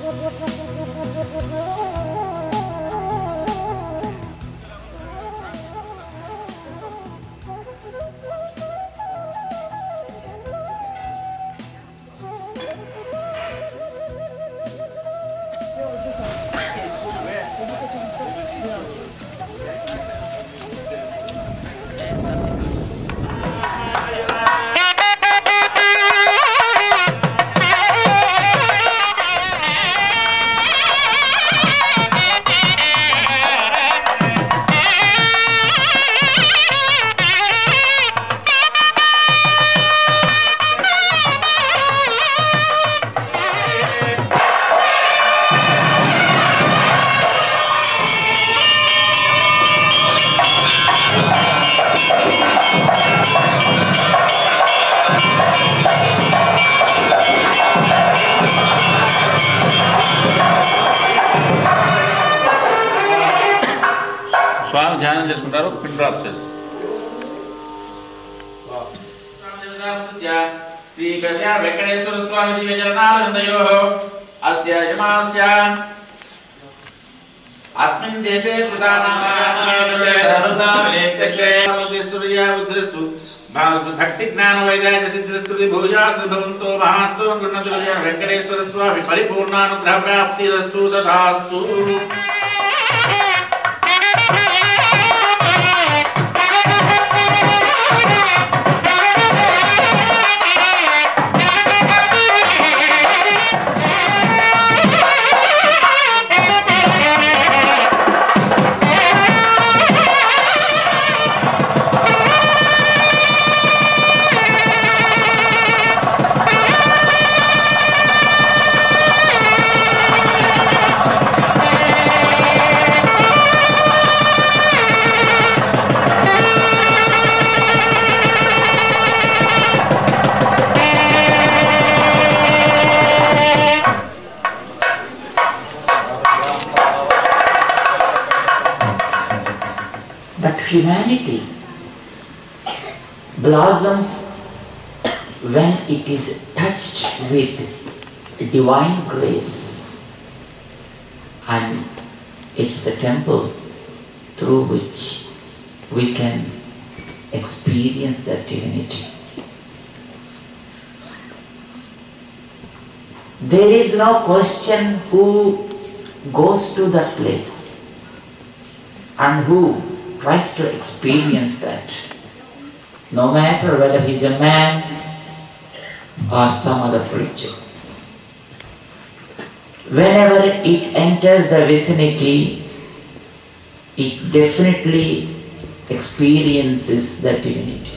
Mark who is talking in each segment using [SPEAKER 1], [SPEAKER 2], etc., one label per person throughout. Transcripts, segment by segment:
[SPEAKER 1] ధ్యానం చేసుకుంటారు. Pin drop చేస్తారు. శ్రీ కళ్యాణ వెంకటేశ్వర స్వామి దివ్య చరణారవిందయో అస్య యమాస్య అస్మిన్ దేశే స్థితానాం భక్తి జ్ఞాన వైరాగ్య సిద్ధిస్తుతి భూజాస్తు భవంతో మహాత్తో గృహ్ణతు వెంకటేశ్వర స్వామి పరిపూర్ణానుగ్రహ ప్రాప్తిరస్తు తథాస్తు.
[SPEAKER 2] Humanity blossoms when it is touched with divine grace, and it's the temple through which we can experience that divinity. There is no question who goes to that place and who tries to experience that, no matter whether he is a man or some other creature. Whenever it enters the vicinity, it definitely experiences that divinity.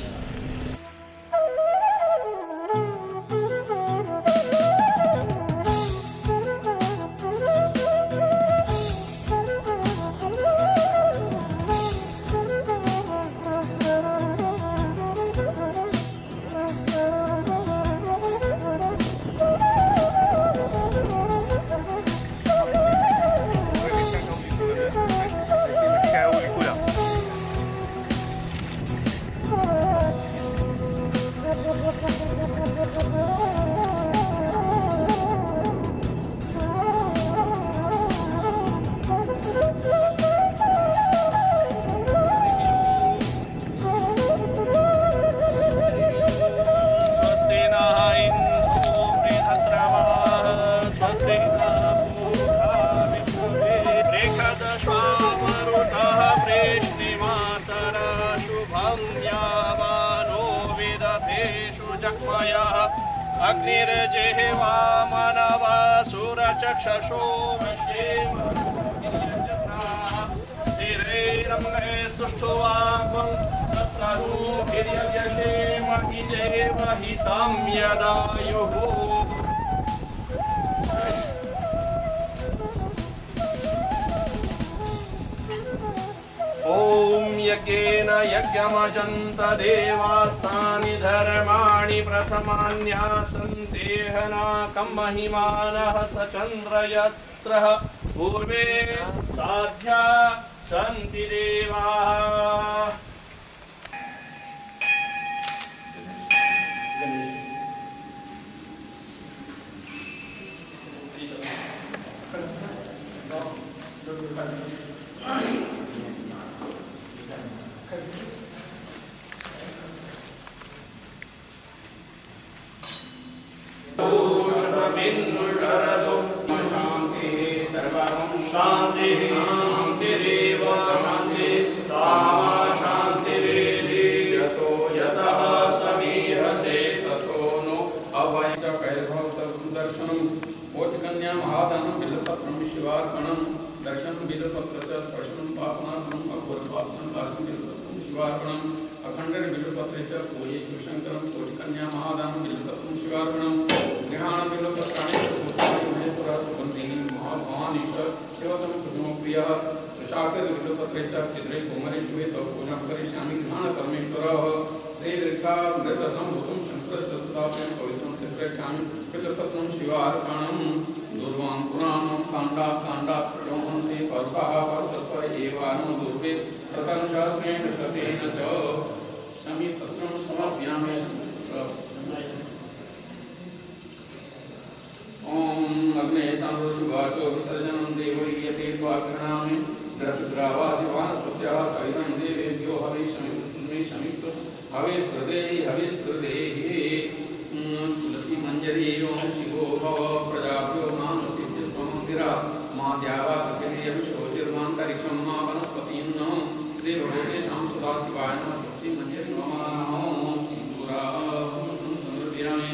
[SPEAKER 3] अग्निर्जिह्वा मनवसुरचक्षुषो स्थिरैरङ्गे स्तुष्टुवाक्वं तत्तरूभिर्यजशेम इदेव हितं यदायुः. ओम यज्ञेन यज्ञमजन्त देवास्तानि धर्माणि प्रथमान्यासन्तेहनाकं महिमानः सचन्द्र यत्र पूर्वे साध्या सन्ति देवाः. शान्तिः शान्तिरेव शान्तिः सामा शान्तिरेधि
[SPEAKER 4] यतो
[SPEAKER 3] यतः समीहसे
[SPEAKER 4] ततो नो अवैध कैर्भवदर्शनं कोटिकन्या महादानं बिल्वपत्रं शिवार्पणं दर्शनं बिल्वपत्रस्य स्पर्शनं पापनाशनं अघोरपापं दाशं बिल्वपत्रं शिवार्पणम् अखण्डं बिल्वपत्रे च पूजे शिवशङ्करं कोटिकन्या महादानं बिल्वपत्रं शिवार्पणं गृहाणं बिल्वपत्राणि पुष्पाणि महेश्वरः सुगन्धिः महाभवानीश्वर शिवतं कुसुमप्रियः तुषाकर बिल्वपत्रे च चित्रे कुमारे शुभे तव पूजां करिष्यामि गृहाणपरमेश्वरः श्रीदृक्षा मृतसंभूतं शङ्करचतुर्थापं पवित्रं तिष्ठ्यामि बिल्वपत्रं शिवार्पणं दुर्वां पुराणं काण्डात् प्रयोहन्ते पर्वः परस्पर एवानं दुर्वे प्रथम शास्त्रेण शतेन च समीपत्रं समर्पयामि ओम अग्ने ताम्रशुभाचो विसर्जनं देवयते स्वाग्रहामि द्रवासि वानस्पत्याः सहितं देवेभ्यो हविष्यमित् हविस्प्रदेहि तुलसी मंजरी ओम शिवो भव प्रजाभ्यो मानुतिभ्यस्त्वं गिरा मा द्यावा पृथिवीर्विशोचिर्मान्तरिक्षं मा वनस्पतीन् श्रीभगवतेषां सदाशिवाय नमः तुलसी मंजरी नमः सिन्दूरा समर्पयामि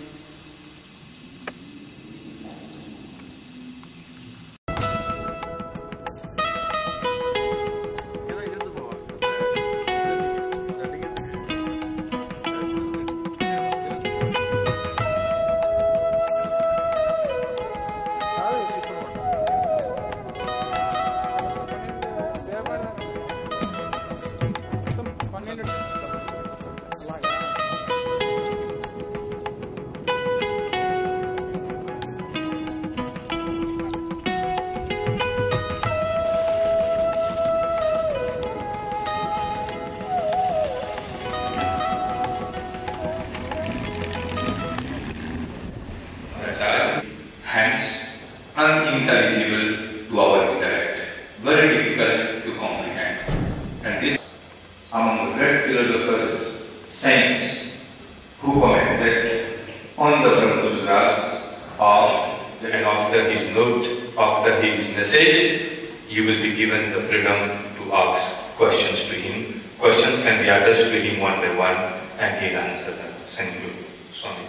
[SPEAKER 5] hence unintelligible to our intellect, very difficult to comprehend. And this among the great philosophers, saints, who commented on the Brahma Sutras, and after his note, after his message, you will be given the freedom to ask questions to him. Questions can be addressed to him one by one, and he'll answer them. Thank you, Swami.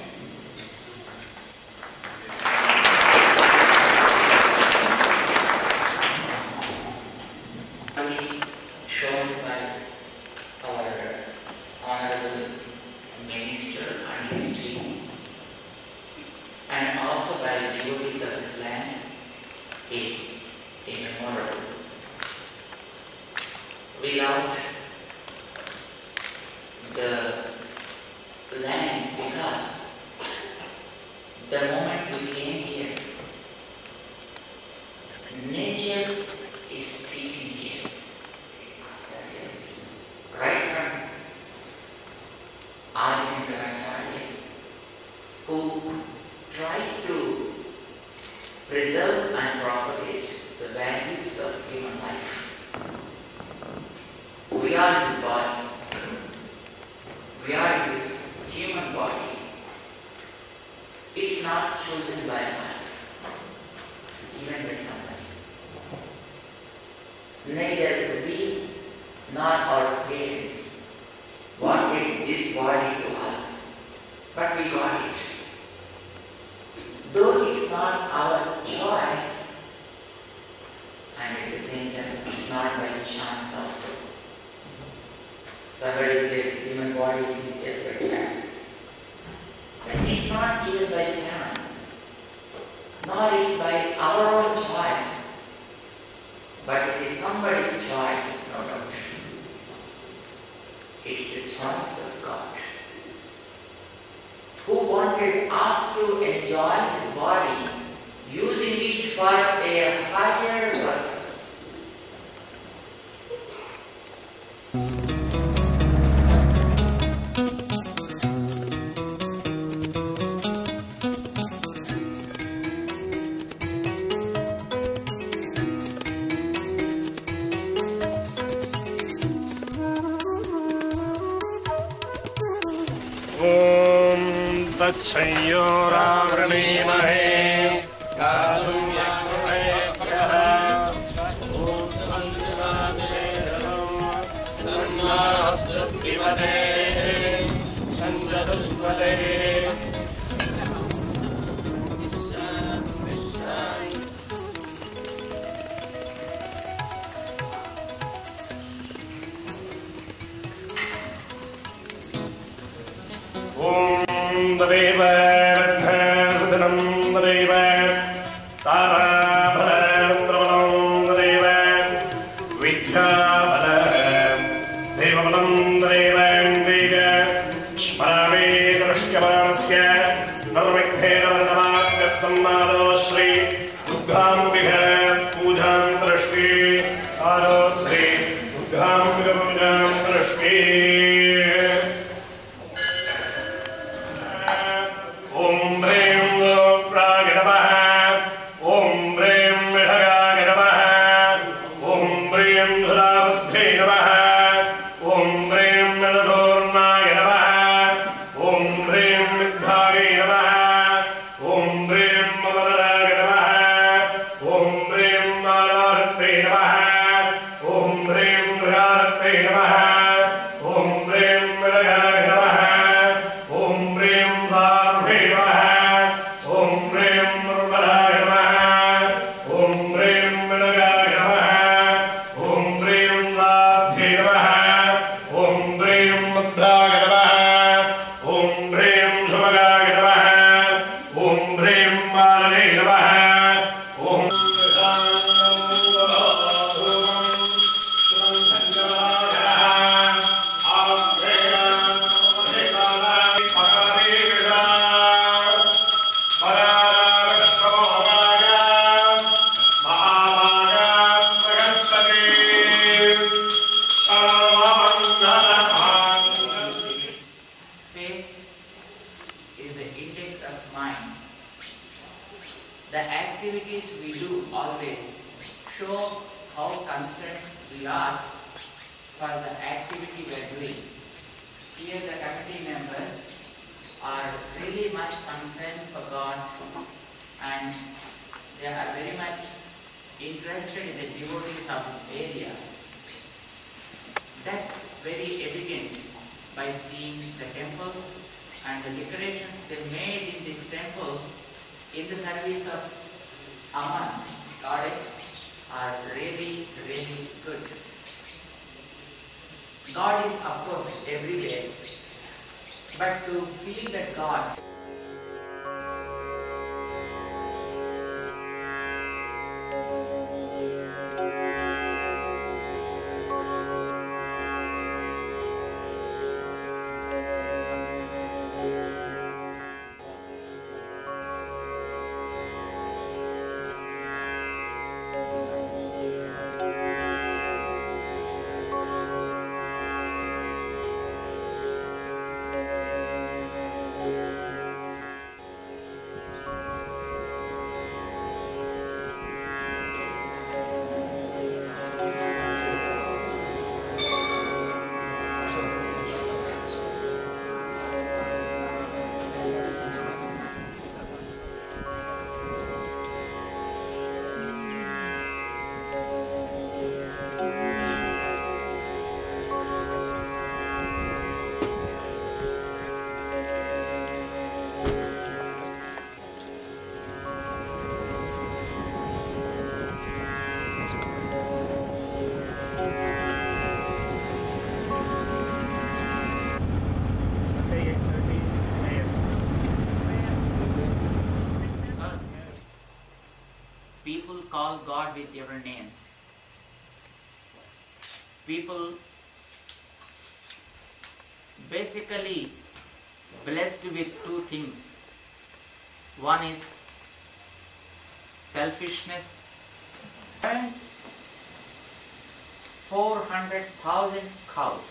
[SPEAKER 2] Shown by our Honorable Minister and his team, and also by the devotees of this land, is immemorable. Without the land, because the moment we came here, nature is speaking here. Right from Adi Shankaracharya, who tried to preserve and propagate the values of human life. We are in this body. We are in this human body. It's not chosen by us, given by somebody. Neither we nor our parents wanted this body to us, but we got it. Though it's not our choice, and at the same time it's not by chance also. Somebody says human body is just by chance. But it's not even by chance, nor is by our own choice, but it is somebody's choice, no doubt. It's the choice of God, who wanted us to enjoy His body, using it for a higher purpose.
[SPEAKER 3] तच्छयोरावृणीमहे गातुं यज्ञः चतुष्पदे चतुष्पदे तदेव वर्धनम् तदेव ताराबलं तदेव विद्याबलं देवबलं तदेव वेद स्मरामि दृष्ट्यमानस्य नवविघ्नेन वर्धमाद्यर्थं मादो श्री दुर्गाम्बिक पूजां दृष्टि आदो श्री दुर्गाम्बिक पूजां दृष्टि
[SPEAKER 2] Call God with different names. People basically blessed with two things. One is selfishness and 400,000 cows.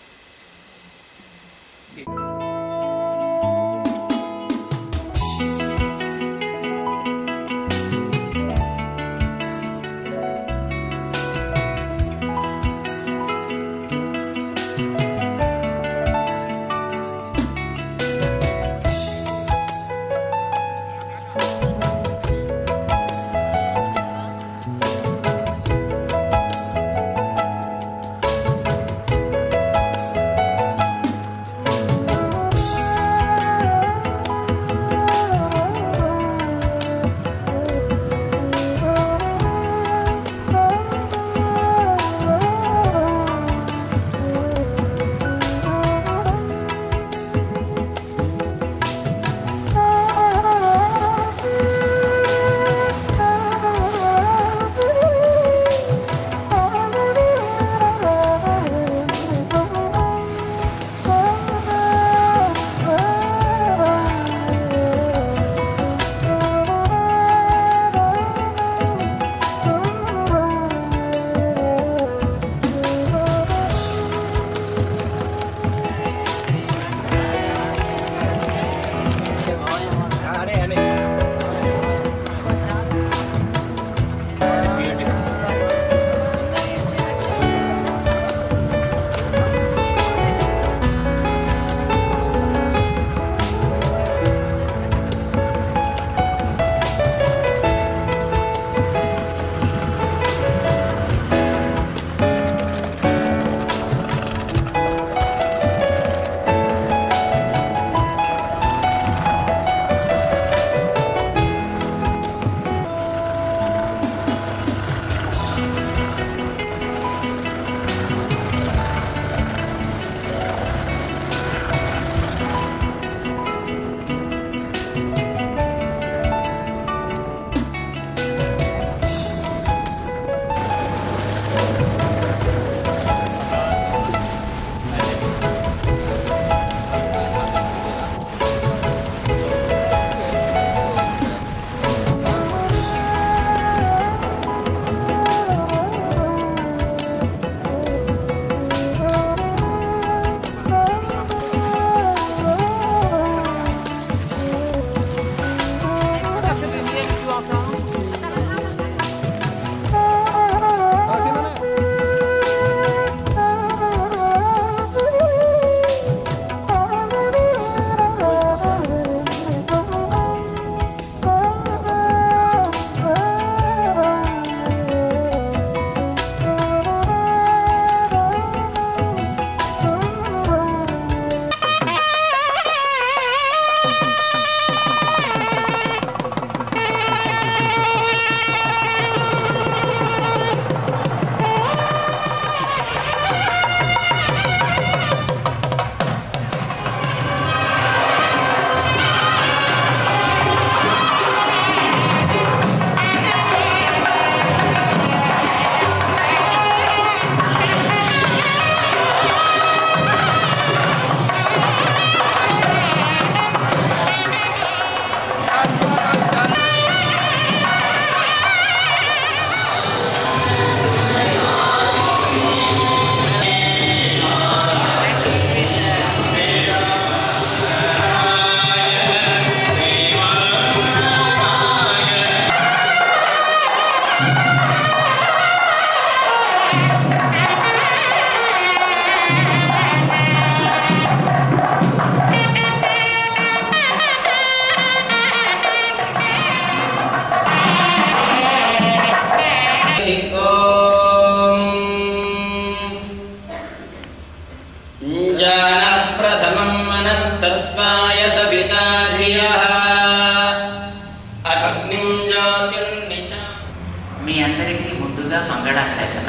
[SPEAKER 2] మీ అందరికీ ముందుగా మంగళాశాసన.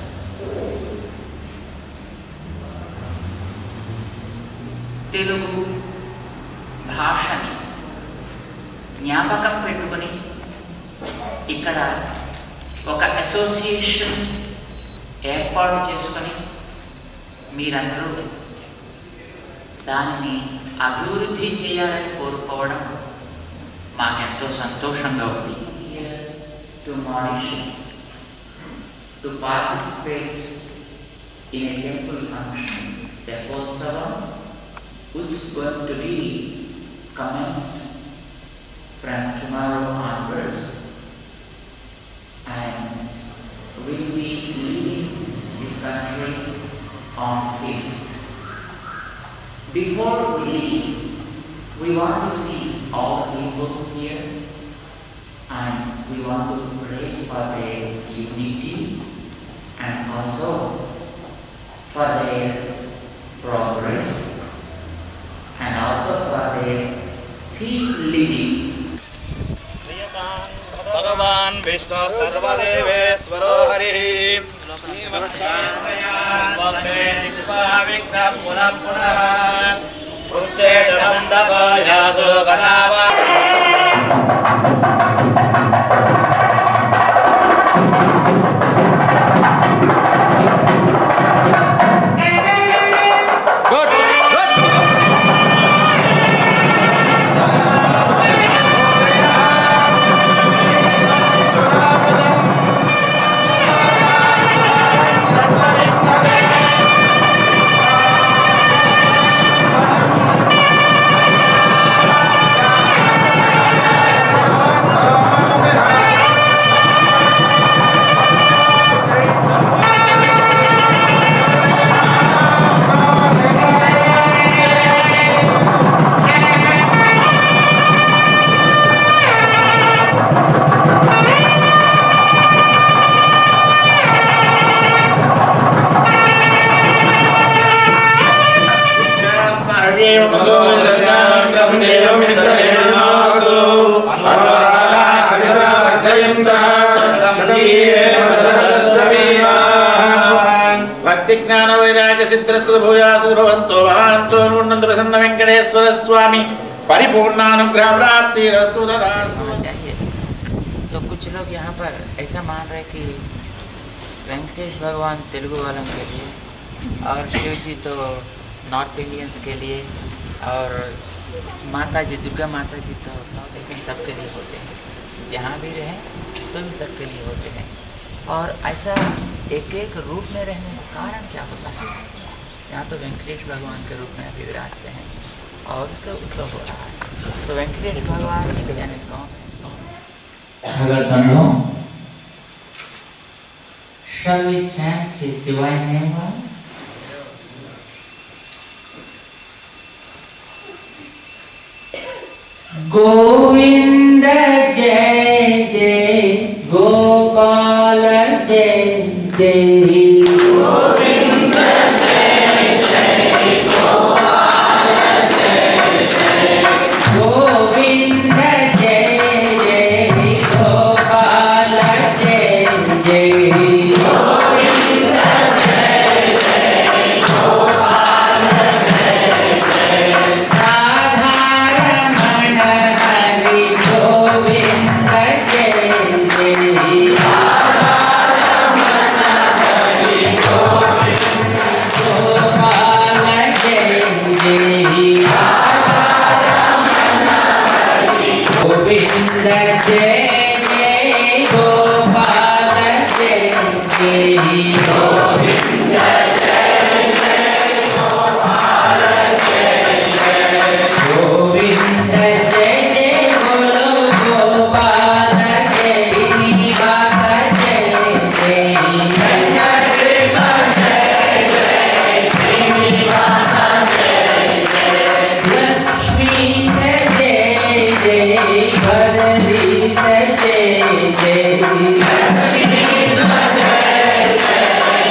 [SPEAKER 2] తెలుగు భాషని జ్ఞాపకం పెట్టుకుని ఇక్కడ ఒక అసోసియేషన్ ఏర్పాటు చేసుకొని మీరందరూ దానిని అభివృద్ధి చేయాలని కోరుకోవడం మాకెంతో సంతోషంగా ఉంది. To Mauritius to participate in a temple function, Tepotsava, which is going to be commenced from tomorrow onwards, and will be leaving this country on 5th. Before we leave, we want to see all the people here, and we want to pray for their unity and also for their progress and also for their peace living.
[SPEAKER 6] भगवान विष्णु सर्वदेवेश्वरो हरिः वन्दे जिह्वा विघ्नं पुनः पुनः पृष्ठे दण्डकायातो गणावा
[SPEAKER 1] वेंकटेश्वर स्वामी परिपूर्णानुग्रह प्राप्ति रस्तु तदास्तु।
[SPEAKER 2] तो कुछ लोग यहाँ पर ऐसा मान रहे कि वेंकटेश भगवान तेलुगु वालों के लिए और शिव जी तो नॉर्थ इंडियंस के लिए और माता जी दुर्गा माता जी तो साउथ इंडियन सबके लिए होते हैं, जहाँ भी रहें तो भी सबके लिए होते हैं। और ऐसा एक एक रूप में रहने का कारण क्या होता है? यहाँ तो वेंकटेश भगवान के रूप में अभी विराजते हैं और उसका उत्सव हो रहा है। तो वेंकटेश भगवान यानी कौन? Shall we chant his divine name once? Govinda Jai Jai Gopala Jai Jai Govinda Jai Jai Gopala Jai Jai Govinda Jai Jai Gopala Jai Jai Govinda Jai Jai Gopala Jai Jai Radha Hari Govinda Jai Jai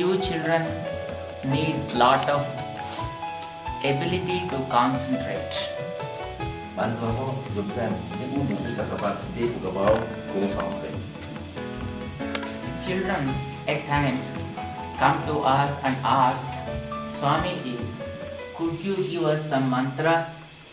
[SPEAKER 2] you children need lot of ability to concentrate. Children at times come to us and ask, Swamiji, could you give us some mantra?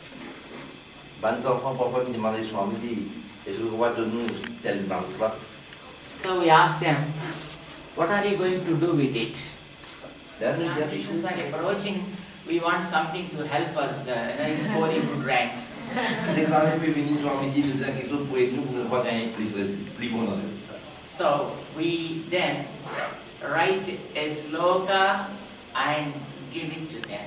[SPEAKER 2] So we ask them, what are you going to do with it? Examinations are approaching. We want something to help us in scoring good ranks. So we then write a sloka and give it to them.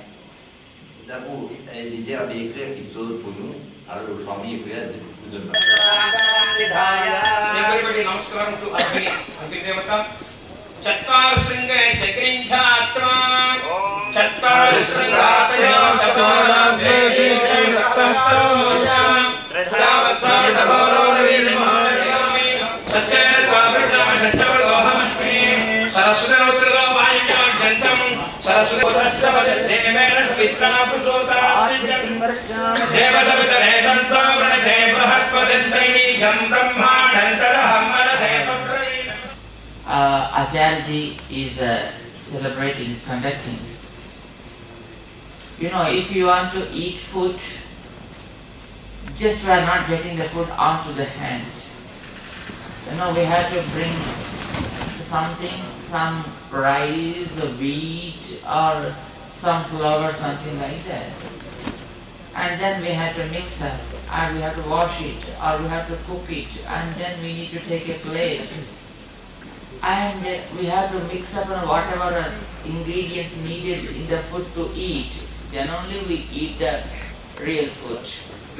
[SPEAKER 4] Everybody namaskaram to Agni Devata. Chattar Sringa Chakrin Chatra Chattar Sringa Satara Deshi Satastasya Radhavata Davaro Vidimari Satya Kabrisha Satya Gohamashmi Saraswata Uttara Vayya Jantam Saraswata Uttara Devera Savitra Pusota Deva Savita Redanta Vranate Brahaspadantai Jam Brahma Dantara Hammara Sepatra
[SPEAKER 2] Acharya is celebrating, is conducting. You know, if you want to eat food, just we are not getting the food onto the hand. You know, we have to bring something, some rice, wheat, or some flour, something like that. And then we have to mix up, and we have to wash it, or we have to cook it, and then we need to take a plate. And we have to mix up whatever ingredients needed in the food to eat. Then only we eat the real food.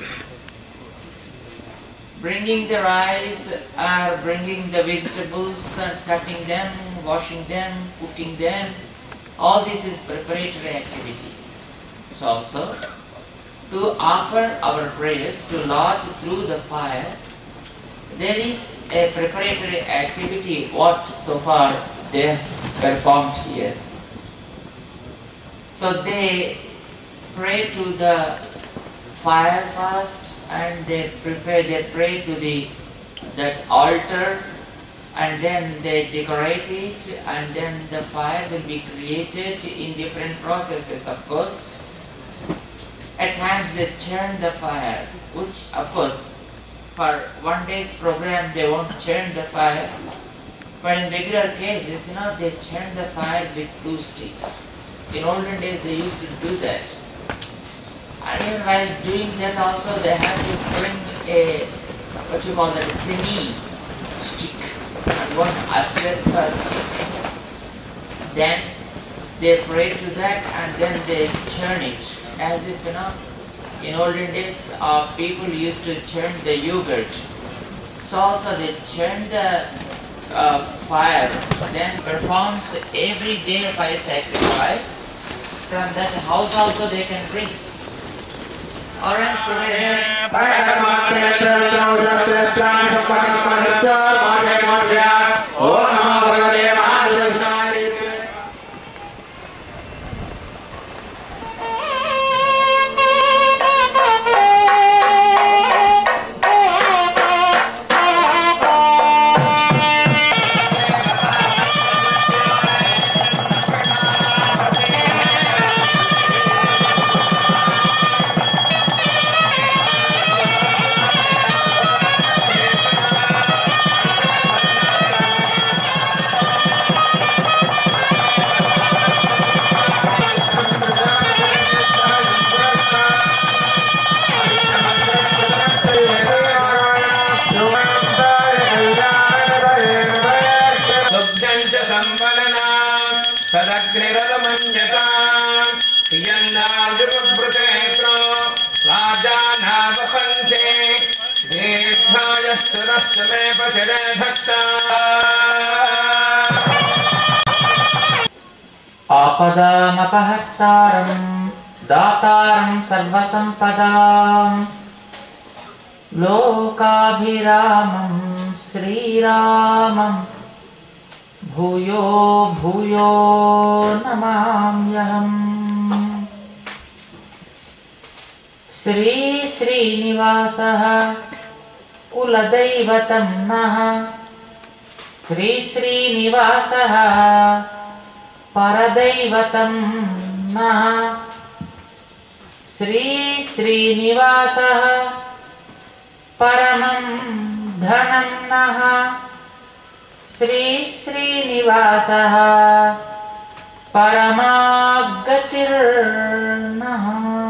[SPEAKER 2] Bringing the rice or bringing the vegetables and cutting them, washing them, cooking them, all this is preparatory activity. So also to offer our prayers to Lord through the fire, there is a preparatory activity what so far they have performed here. So they pray to the fire first, and they pray to that altar, and then they decorate it, and then the fire will be created in different processes, of course. At times they turn the fire, which of course for one day's program they won't turn the fire, but in regular cases, you know, they turn the fire with 2 sticks. In olden days they used to do that. And even while doing that also they have to bring a, what you call that, a semi stick and one aswetha stick. Then they pray to that and then they turn it as if, you know, in olden days people used to churn the yogurt. So also they churn the fire, then performs every day fire sacrifice. From that house also they can bring. Or else they Apadamapahataram dataram sarvasampadam lokabhiramam Sri Ramam भूयो भूयो नमाम्यहम्। श्री श्रीनिवासः कुलदैवतं नः। श्री श्रीनिवासः परदैवतं नः। श्री श्रीनिवासः परमं धनं नः। श्री श्रीनिवासः परमागतिर्नः।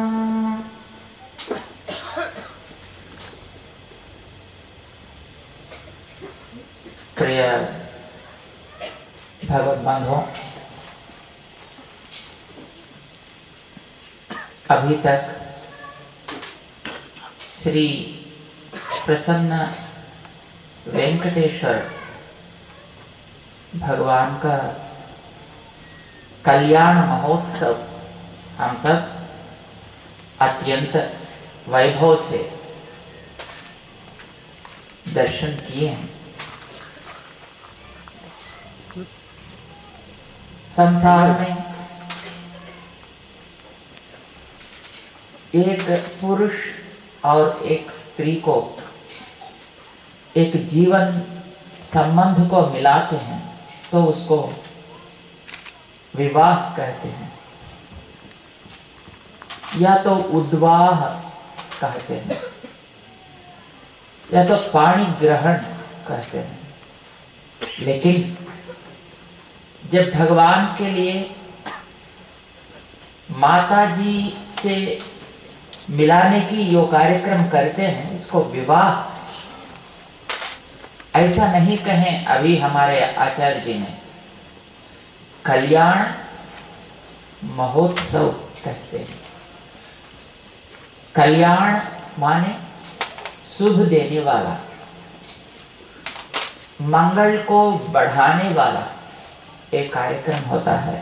[SPEAKER 2] प्रिय भगवत बंधुओं, अभी तक श्री प्रसन्न वेंकटेश्वर भगवान का कल्याण महोत्सव हम सब अत्यंत वैभव से दर्शन किए हैं। संसार में एक पुरुष और एक स्त्री को एक जीवन संबंध को मिलाते हैं तो उसको विवाह कहते हैं, या तो उद्वाह कहते हैं, या तो पाणी ग्रहण कहते हैं। लेकिन जब भगवान के लिए माता जी से मिलाने की जो कार्यक्रम करते हैं, इसको विवाह ऐसा नहीं कहें। अभी हमारे आचार्य जी ने कल्याण महोत्सव कहते हैं। कल्याण माने शुभ देने वाला, मंगल को बढ़ाने वाला एक कार्यक्रम होता है।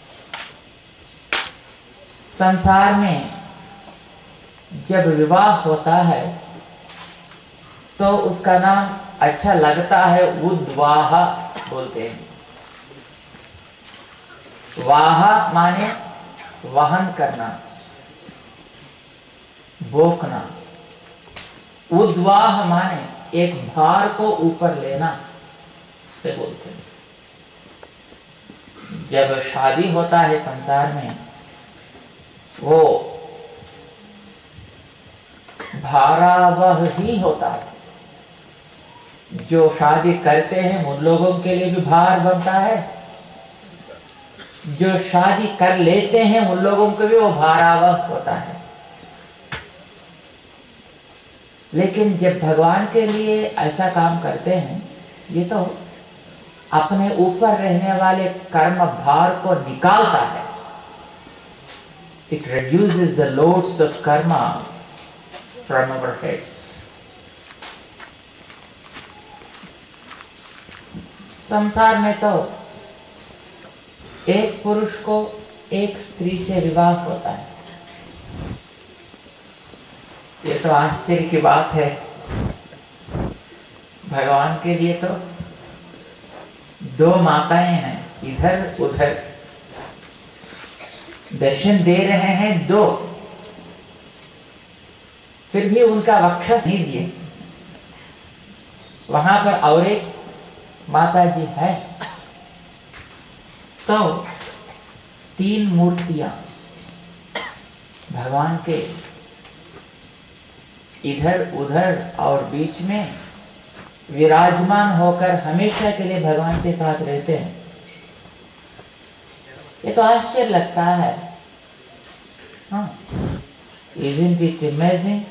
[SPEAKER 2] संसार में जब विवाह होता है तो उसका नाम अच्छा लगता है, उद्वाह बोलते हैं। वाह माने वहन करना, बोकना। उद्वाह माने एक भार को ऊपर लेना से बोलते हैं। जब शादी होता है संसार में, वो भारावह ही होता है। जो शादी करते हैं उन लोगों के लिए भी भार बनता है, जो शादी कर लेते हैं उन लोगों को भी वो भारावह होता है। लेकिन जब भगवान के लिए ऐसा काम करते हैं, ये तो अपने ऊपर रहने वाले कर्म भार को निकालता है। It reduces the loads of karma from our heads. संसार में तो एक पुरुष को एक स्त्री से विवाह होता है। ये तो आश्चर्य की बात है। भगवान के लिए तो दो माताएं हैं, इधर उधर दर्शन दे रहे हैं दो, फिर भी उनका वक्षस नहीं दिए। वहां पर और एक माता जी है, तो तीन मूर्तियां भगवान के इधर उधर और बीच में विराजमान होकर हमेशा के लिए भगवान के साथ रहते हैं। ये तो आश्चर्य लगता है। Isn't it amazing?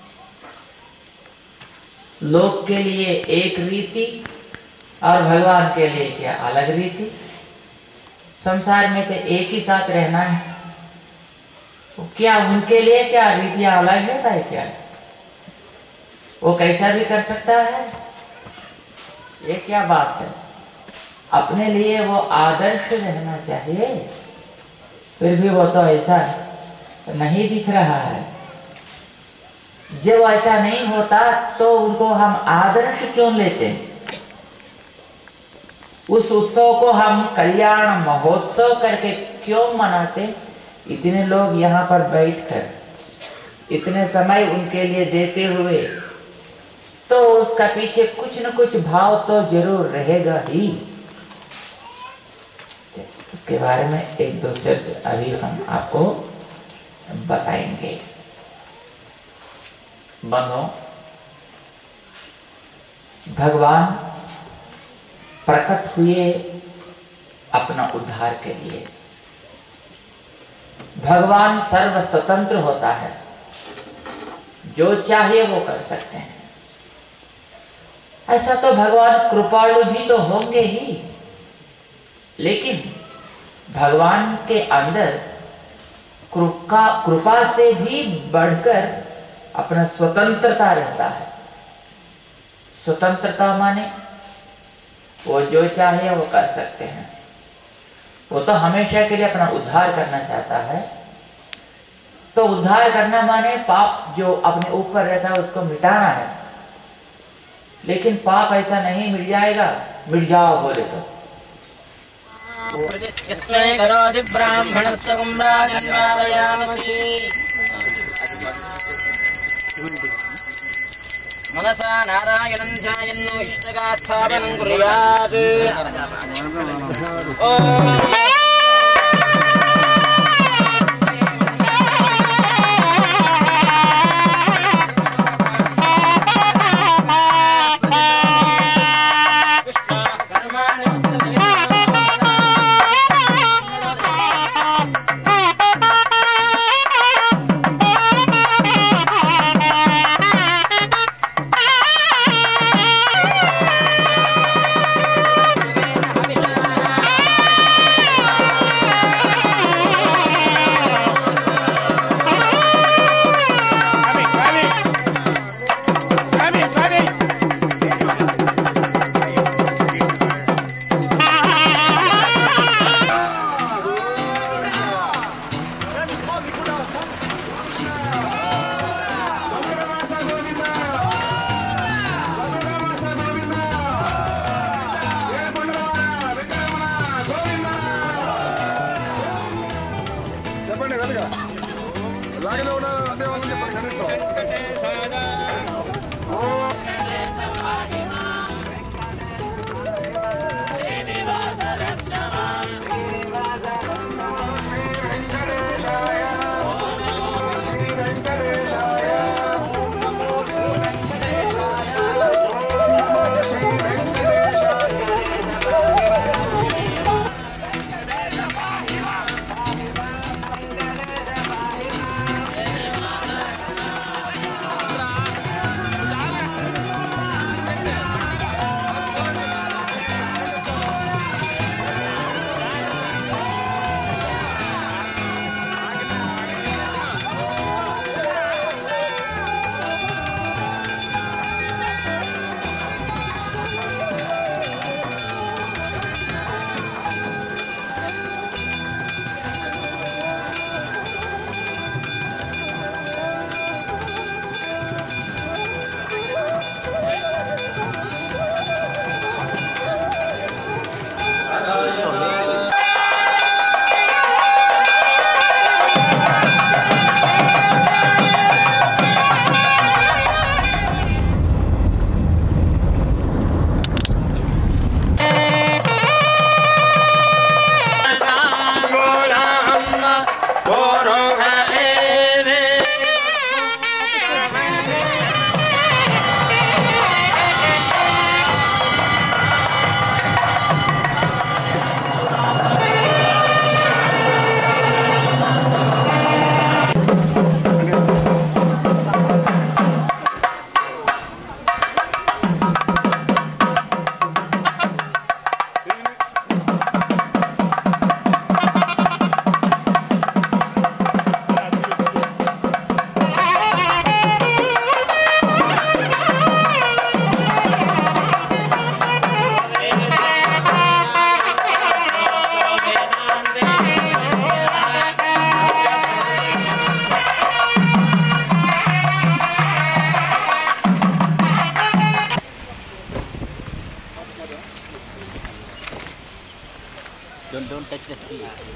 [SPEAKER 2] लोक के लिए एक रीति और भगवान के लिए क्या अलग रीति। संसार में तो एक ही साथ रहना है, क्या उनके लिए क्या रीतियां अलग होता है क्या? वो कैसा भी कर सकता है, ये क्या बात है। अपने लिए वो आदर्श रहना चाहिए, फिर भी वो तो ऐसा नहीं दिख रहा है। जब ऐसा नहीं होता तो उनको हम आदर्श क्यों लेते हैं? उस उत्सव को हम कल्याण महोत्सव करके क्यों मनाते? इतने लोग यहाँ पर बैठकर इतने समय उनके लिए देते हुए, तो उसका पीछे कुछ न कुछ भाव तो जरूर रहेगा ही। उसके बारे में एक दो शब्द अभी हम आपको बताएंगे। बंधुओं, भगवान प्रकट हुए अपना उद्धार के लिए। भगवान सर्व स्वतंत्र होता है, जो चाहे वो कर सकते हैं। ऐसा तो भगवान कृपालु भी तो होंगे ही, लेकिन भगवान के अंदर कृपा से भी बढ़कर अपना स्वतंत्रता रहता है। स्वतंत्रता माने वो जो चाहे वो कर सकते हैं। वो तो हमेशा के लिए अपना उद्धार करना चाहता है। तो उद्धार करना माने पाप जो अपने ऊपर रहता है उसको मिटाना है। लेकिन पाप ऐसा नहीं मिट जाएगा, मिट जाओ बोले तो।
[SPEAKER 6] मनसा नारायणं ध्यायन् इष्टकास्थापनं कुर्यात्।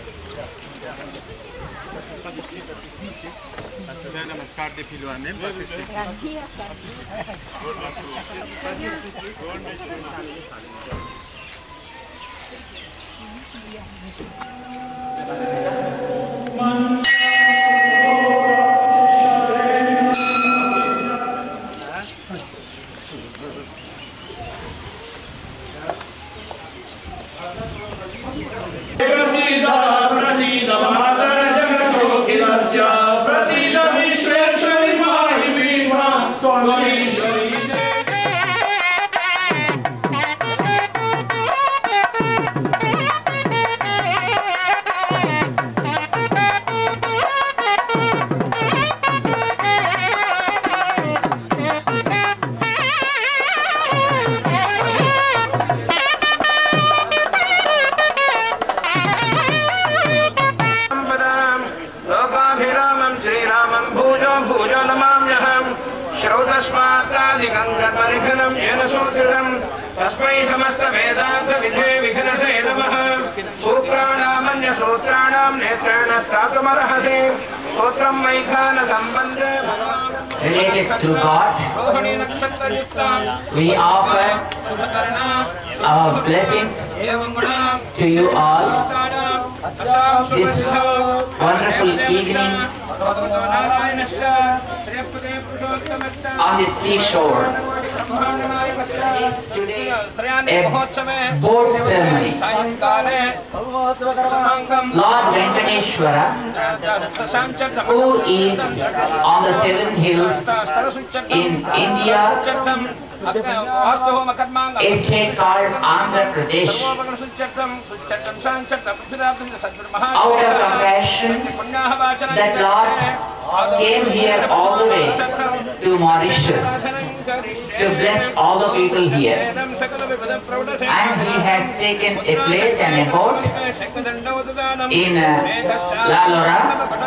[SPEAKER 7] Namaskar de Piluane,
[SPEAKER 4] तस्मै समस्त वेदांत विधे विघ्नसे नमः सूत्राणामन्य सूत्राणां नेत्रेण स्थातुमर्हसि सूत्रं मैखान सम्बन्धे
[SPEAKER 2] related to God, we offer our blessings to you all this wonderful evening on the seashore. Is today a boat ceremony. Lord Venkateshwara, who is on the 7 hills in India, a state called Andhra Pradesh, out of compassion that Lord came here all the way to Mauritius to bless all the people here, and he has taken a place and a boat in Lalora,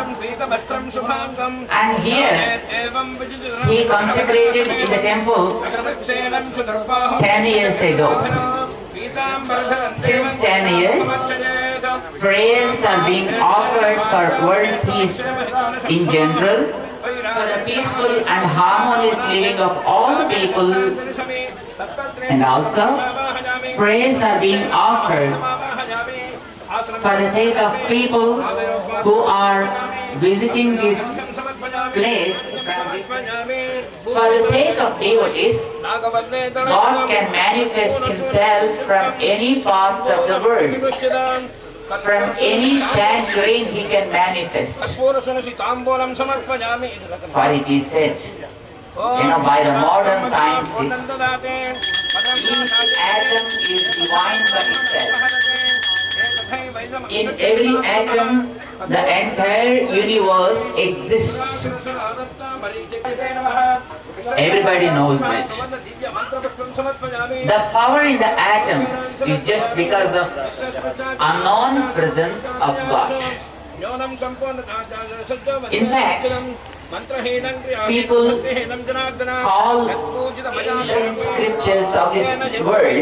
[SPEAKER 2] and here he consecrated in the temple 10 years ago. Since 10 years, prayers are being offered for world peace in general, for the peaceful and harmonious living of all the people, and also prayers are being offered for the sake of people who are visiting this place. For the sake of devotees, God can manifest himself from any part of the world. From any sand grain he can manifest. For it is said, by the modern scientists, each atom is divine by itself. In every atom, the entire universe exists. Everybody knows that. The power in the atom is just because of unknown presence of God. In fact, people call ancient scriptures of this world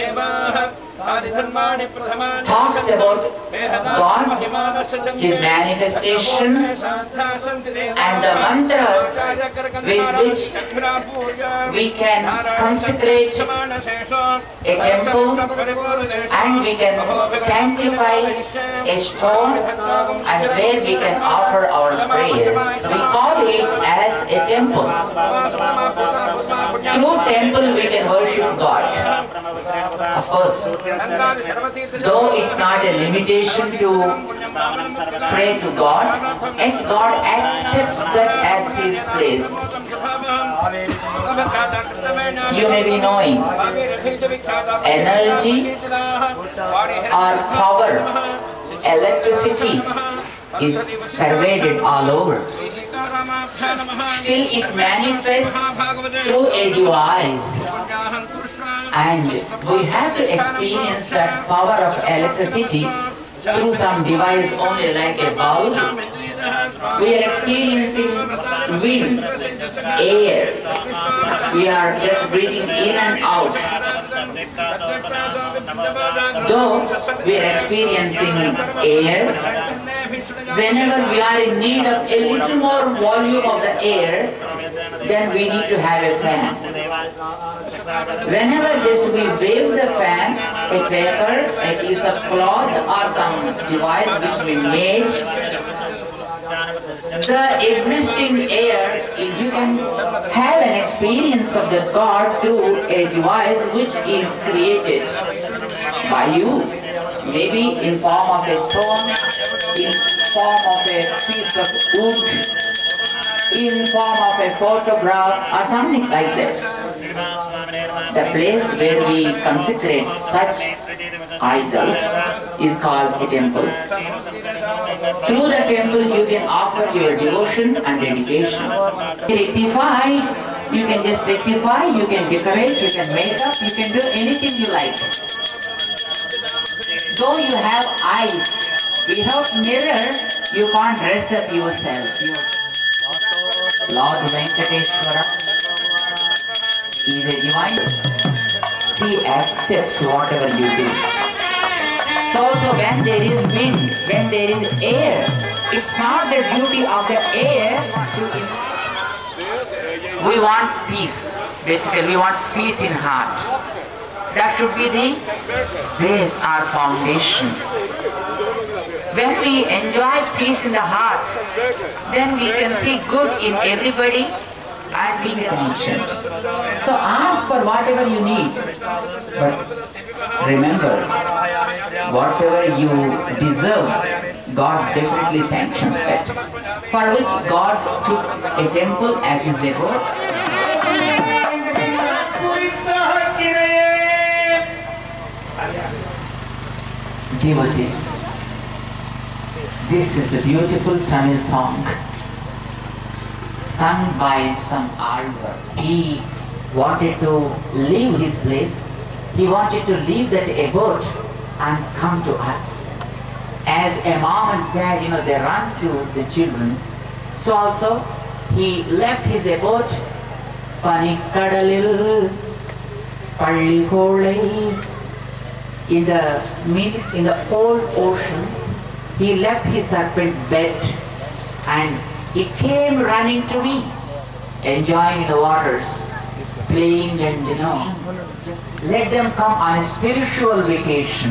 [SPEAKER 2] talks about God, his manifestation, and the mantras with which we can consecrate a temple and we can sanctify a stone and where we can offer our prayers. We call it as a temple. Through temple we can worship God. Of course, though it's not a limitation to pray to God, and God accepts that as his place. You may be knowing, energy or power, electricity is pervaded all over. Still it manifests through a device, and we have to experience that power of electricity through some device only, like a bulb. We are experiencing wind, air. We are just breathing in and out. Though we are experiencing air, whenever we are in need of a little more volume of the air, then we need to have a fan. Whenever just we wave the fan, a paper, a piece of cloth or some device which we made, the existing air, you can have an experience of the God through a device which is created by you, maybe in form of a stone, in form of a piece of wood, in form of a photograph or something like that. The place where we consecrate such idols is called a temple. Through the temple you can offer your devotion and dedication. Rectify, you can just rectify, you can decorate, you can make up, you can do anything you like. Though you have eyes, without mirror you can't dress up yourself. Lord Venkateshwara is a device. He accepts whatever you do. So also when there is wind, when there is air, it's not the duty of the air to... We want peace. Basically we want peace in heart. That should be the base, our foundation. When we enjoy peace in the heart, then we can see good in everybody and be sentient. So ask for whatever you need. But remember, whatever you deserve, God definitely sanctions that. For which God took a temple as his abode. Devotees, this is a beautiful Tamil song sung by some Alvar. He wanted to leave his place, he wanted to leave that abode and come to us. As a mom and dad, they run to the children. So also he left his abode, Panikadalil Pallikolai, in the old ocean. He left his serpent bed and he came running to me, enjoying the waters, playing and just let them come on a spiritual vacation.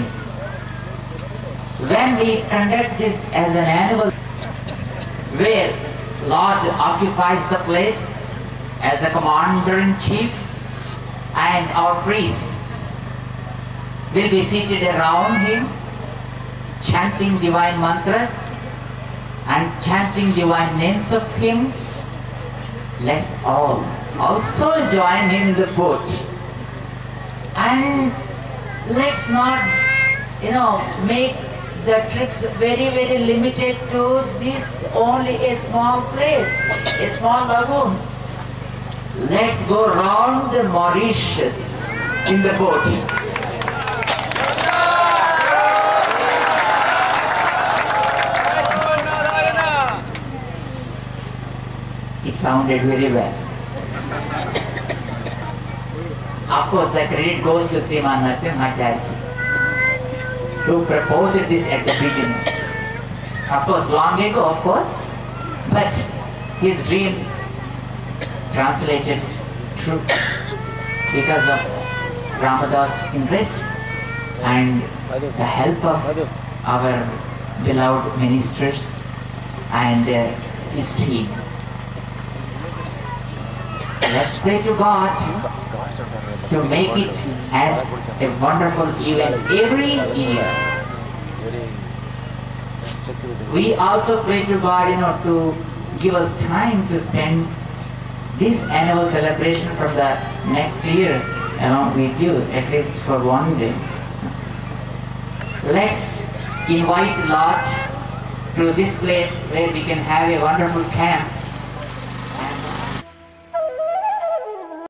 [SPEAKER 2] When we conduct this as an annual, where Lord occupies the place as the commander-in-chief and our priests will be seated around him, chanting divine mantras and chanting divine names of him. Let's all also join him in the boat. And let's not, make the trips very, very limited to this only a small place, a small lagoon. Let's go round the Mauritius in the boat. It sounded very well. Of course, the credit goes to Sriman Narasimhacharya, who proposed this at the beginning. Of course, long ago, of course, but his dreams translated true because of Ramadas' interest and the help of our beloved ministers and his team. Let's pray to God to make it as a wonderful event every year. We also pray to God, to give us time to spend this annual celebration from the next year along with you, at least for one day. Let's invite Lord to this place where we can have a wonderful camp